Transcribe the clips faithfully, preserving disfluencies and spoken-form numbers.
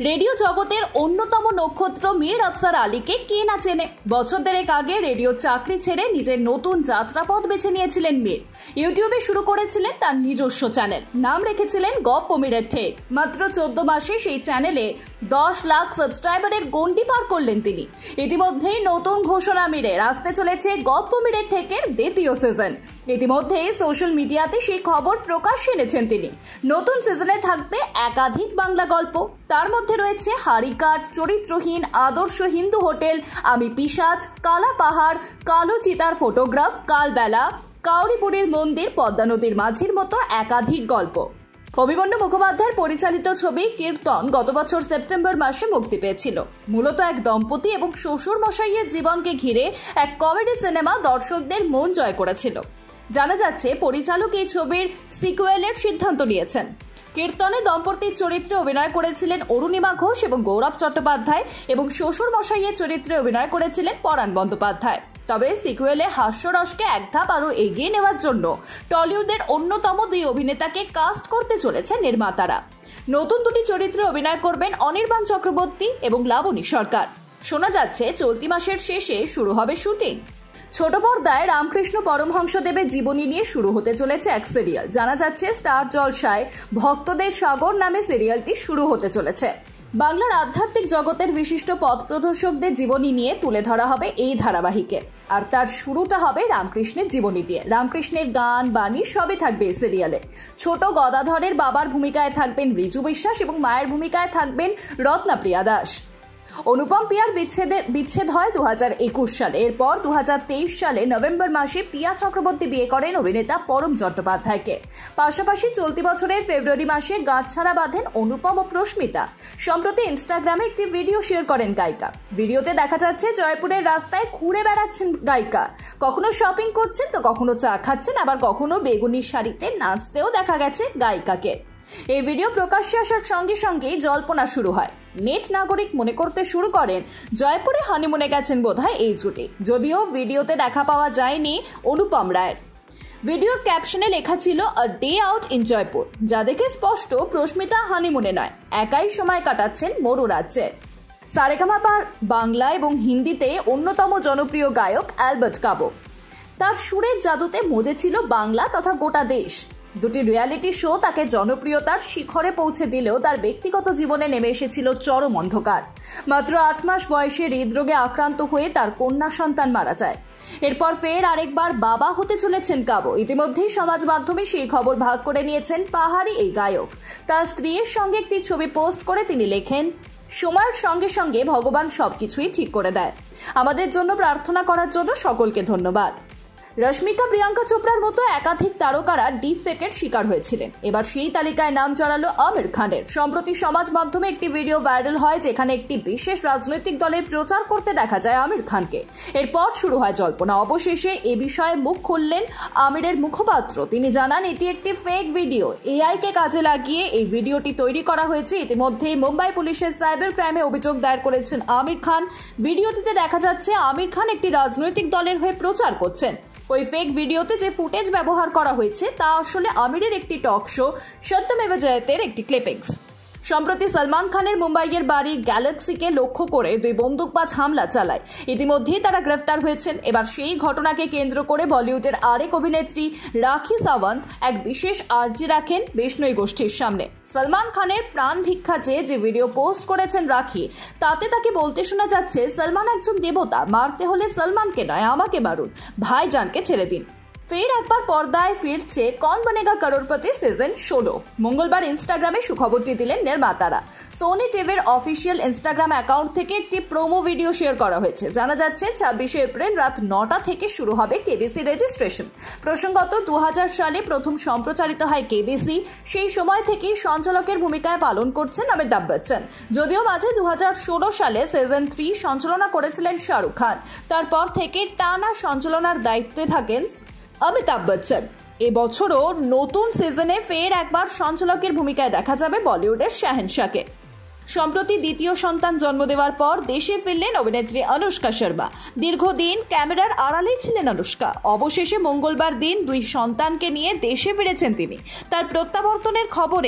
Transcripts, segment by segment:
Radio জগতের অন্যতম নক্ষত্র মীর আফসার আলীকে কে না চেনে। বছর দেড়েক আগে রেডিও চাকরি ছেড়ে নিজের নতুন যাত্রাপথ বেছে নিয়েছিলেন মীর। ইউটিউবে শুরু করেছিলেন তার নিজস্ব চ্যানেল, নাম রেখেছিলেন গপ্প মীরের ঠেক। মাত্র চোদ্দ মাসে সেই চ্যানেলে দশ লাখ সাবস্ক্রাইবারের গণ্ডি পার করলেন তিনি। ইতিমধ্যেই নতুন ঘোষণা মীরের, আসতে চলেছে গপ্প মীরের ঠেকের দ্বিতীয় সিজন। ইতিমধ্যেই সোশ্যাল মিডিয়াতে সেই খবর প্রকাশ্যে এনেছেন তিনি। নতুন সিজনে থাকবে একাধিক বাংলা গল্প, তার মধ্যে রয়েছে হাড়িকাট, চরিত্রহীন, আদর্শ হিন্দু হোটেল, আমি পিশাচ, কালা পাহাড়, কালো চিতার ফটোগ্রাফ, কালবেলা, কাউরিপুরীর মন্দির, পদ্মা নদীর মাঝির মতো একাধিক গল্প। অভিমন্যু মুখোপাধ্যায়ের পরিচালিত ছবি কীর্তন গত বছর সেপ্টেম্বর মাসে মুক্তি পেয়েছিল। মূলত এক দম্পতি এবং শ্বশুর মশাইয়ের জীবনকে ঘিরে এক কমেডি সিনেমা দর্শকদের মন জয় করেছিল। জানা যাচ্ছে পরিচালক এই ছবির সিকুয়েলের সিদ্ধান্ত নিয়েছেন। কীর্তনে দম্পতির চরিত্রে অভিনয় করেছিলেন অরুণিমা ঘোষ এবং গৌরব চট্টোপাধ্যায়, এবং শ্বশুর মশাইয়ের চরিত্রে অভিনয় করেছিলেন পরাণ বন্দ্যোপাধ্যায়। তবে সিকুয়েলে হাস্যরসকে এক ধাপ আরও এগিয়ে নেওয়ার জন্য টলিউডের অন্যতম দুই অভিনেতাকে কাস্ট করতে চলেছে নির্মাতারা। নতুন দুটি চরিত্রে অভিনয় করবেন অনির্বাণ চক্রবর্তী এবং লাবণী সরকার। শোনা যাচ্ছে চলতি মাসের শেষে শুরু হবে শুটিং। ছোট পর্দায় রামকৃষ্ণ পরমহংসদেবের জীবনী নিয়ে শুরু হতে চলেছে এক সিরিয়াল। জানা যাচ্ছে স্টার জলসায় ভক্তদের সাগর নামে সিরিয়ালটি শুরু হতে চলেছে। বাংলার আধ্যাত্মিক জগতের বিশিষ্ট পথ প্রদর্শকদের জীবনী নিয়ে তুলে ধরা হবে এই ধারাবাহিকে, আর তার শুরুটা হবে রামকৃষ্ণের জীবনী দিয়ে। রামকৃষ্ণের গান, বাণী সবই থাকবে এই সিরিয়ালে। ছোট গদাধরের বাবার ভূমিকায় থাকবেন ঋজু বিশ্বাস এবং মায়ের ভূমিকায় থাকবেন রত্নাপ্রিয়া দাস। অনুপম পিয়ার বিচ্ছেদে বিচ্ছেদ হয় দু হাজার একুশ সালে। এরপর দু হাজার তেইশ সালে নভেম্বর মাসে পিয়া চক্রবর্তী বিয়ে করেন অভিনেতা পরম চট্টোপাধ্যায়কে। পাশাপাশি চলতি বছরের ফেব্রুয়ারি মাসে গাঁটছাড়া বাঁধেন অনুপম ও প্রস্মিতা। সম্প্রতি ইনস্টাগ্রামে একটি ভিডিও শেয়ার করেন গায়িকা। ভিডিওতে দেখা যাচ্ছে জয়পুরের রাস্তায় ঘুরে বেড়াচ্ছেন গায়িকা। কখনো শপিং করছেন তো কখনো চা খাচ্ছেন, আবার কখনো বেগুনি শাড়িতে নাচতেও দেখা গেছে গায়িকাকে। এই ভিডিও প্রকাশ্যে আসার সঙ্গে সঙ্গেই জল্পনা শুরু হয়। নেট নাগরিক মনে করতে শুরু করেন জয়পুরে হানিমুনে গেছেন বোধহয় এই জুটি, যদিও ভিডিওতে দেখা পাওয়া যায়নি অনুপম রায়ের। ভিডিওর ক্যাপশনে লেখা ছিল a day out in Jaipur, যা দেখে স্পষ্ট প্রস্মিতা হানিমুনে নয়, একাই সময় কাটাচ্ছেন মরু রাজ্যে। সারেগামাপা বাংলা এবং হিন্দিতে অন্যতম জনপ্রিয় গায়ক অ্যালবার্ট কাবো। তার সুরের জাদুতে মজেছিল বাংলা তথা গোটা দেশ। দুটি রিয়ালিটি শো তাকে জনপ্রিয়তার শিখরে পৌঁছে দিলেও তার ব্যক্তিগত জীবনে নেমে এসেছিল চরম অন্ধকার। মাত্র আট মাস বয়সে হৃদরোগে আক্রান্ত হয়ে তার কন্যা সন্তান মারা যায়। এরপর ফের আরেকবার বাবা হতে চলেছেন কাবো। ইতিমধ্যেই সমাজ মাধ্যমে সেই খবর ভাগ করে নিয়েছেন পাহাড়ি এই গায়ক। তার স্ত্রীর সঙ্গে একটি ছবি পোস্ট করে তিনি লেখেন, সময়ের সঙ্গে সঙ্গে ভগবান সবকিছুই ঠিক করে দেয়। আমাদের জন্য প্রার্থনা করার জন্য সকলকে ধন্যবাদ। রশ্মিকা, প্রিয়াঙ্কা চোপড়ার মতো একাধিক তারকারা ডিপ ফেকের শিকার হয়েছিলেন। এবার সেই তালিকায় নাম জড়ালো আমির খানের। সম্প্রতি সমাজ মাধ্যমে একটি ভিডিও ভাইরাল হয়, যেখানে একটি বিশেষ রাজনৈতিক দলের প্রচার করতে দেখা যায় আমির খানকে। এরপর শুরু হয় জল্পনা। অবশেষে এ বিষয়ে মুখ খুললেন আমিরের মুখপাত্র। তিনি জানান এটি একটি ফেক ভিডিও, এআই কে কাজে লাগিয়ে এই ভিডিওটি তৈরি করা হয়েছে। ইতিমধ্যেই মুম্বাই পুলিশের সাইবার ক্রাইমে অভিযোগ দায়ের করেছেন আমির খান। ভিডিওটিতে দেখা যাচ্ছে আমির খান একটি রাজনৈতিক দলের হয়ে প্রচার করছেন। ওই ফেক ভিডিওতে যে ফুটেজ ব্যবহার করা হয়েছে তা আসলে আমিরের একটি টক শো সত্যমেব জয়তের একটি ক্লিপিংস। সম্প্রতি সলমান খানের মুম্বাইয়ের বাড়ি গ্যালাক্সিকে লক্ষ্য করে দুই বন্দুকবাজ হামলা চালায়। ইতিমধ্যেই তারা গ্রেফতার হয়েছেন। এবার সেই ঘটনাকে কেন্দ্র করে বলিউডের আরেক অভিনেত্রী রাখি সাওয়ান্ত এক বিশেষ আর্জি রাখেন বিষ্ণুই গোষ্ঠীর সামনে। সলমান খানের প্রাণ ভিক্ষা চেয়ে যে ভিডিও পোস্ট করেছেন রাখি, তাতে তাকে বলতে শোনা যাচ্ছে, সলমান একজন দেবতা, মারতে হলে সলমানকে নয় আমাকে মারুন, ভাইজানকে ছেড়ে দিন। ফের একবার পর্দায় ফিরছে কौन बनेगा करोड़पति সিজন ষোলো। মঙ্গলবার ইনস্টাগ্রামে সুখবরটি দিলেন নির্মাতারা। সোনি টিভির অফিসিয়াল ইনস্টাগ্রাম অ্যাকাউন্ট থেকে একটি প্রোমো ভিডিও শেয়ার করা হয়েছে। জানা যাচ্ছে ছাব্বিশে এপ্রিল রাত নটা থেকে শুরু হবে কেবিসি রেজিস্ট্রেশন। প্রসঙ্গত দু হাজার সালে প্রথম সম্প্রচারিত হয় কেবিসি। সেই সময় থেকেই সঞ্চালকের ভূমিকায় পালন করছেন অমিতাভ বচ্চন। যদিও মাঝে দু হাজার ষোলো সালে সিজন থ্রি সঞ্চালনা করেছিলেন শাহরুখ খান। তারপর থেকে টানা সঞ্চালনার দায়িত্বে থাকেন অমিতাভ বচ্চন। এবছরও নতুন সিজনে ফের একবার সঞ্চালকের ভূমিকায় দেখা যাবে বলিউডের শাহেনশাহকে। সম্প্রতি দ্বিতীয় সন্তান জন্ম দেওয়ার পর দেশে ফিরলেন অভিনেত্রী অনুষ্কা শর্মা। দীর্ঘদিন ক্যামেরার আড়ালেই ছিলেন অনুষ্কা। অবশেষে মঙ্গলবার দিন দুই সন্তানকে নিয়ে দেশে ফিরেছেন তিনি। তার প্রত্যাবর্তনের খবরে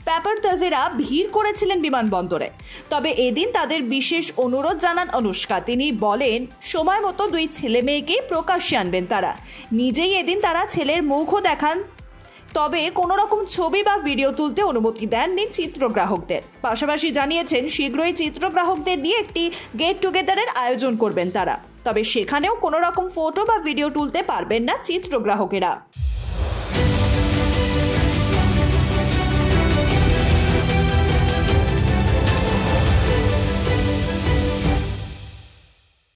প্যাপারতাজিরা ভিড় করেছিলেন বিমানবন্দরে। তবে এদিন তাদের বিশেষ অনুরোধ জানান অনুষ্কা। তিনি বলেন সময় মতো দুই ছেলে মেয়েকেই প্রকাশ্যে আনবেন তারা। নিজেই এদিন তারা ছেলের মুখও দেখান, তবে কোনো রকম ছবি বা ভিডিও তুলতে অনুমতি দেননি চিত্রগ্রাহকদের। পাশাপাশি জানিয়েছেন শীঘ্রই চিত্রগ্রাহকদের নিয়ে একটি গেট টুগেদারের আয়োজন করবেন তারা, তবে সেখানেও কোনো রকম ফটো বা ভিডিও তুলতে পারবেন না চিত্রগ্রাহকেরা।